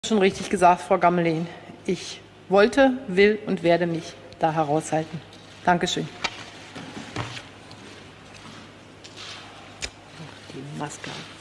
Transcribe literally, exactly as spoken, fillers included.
Schon richtig gesagt, Frau Gammelin. Ich wollte, will und werde mich da heraushalten. Dankeschön. Die Maske.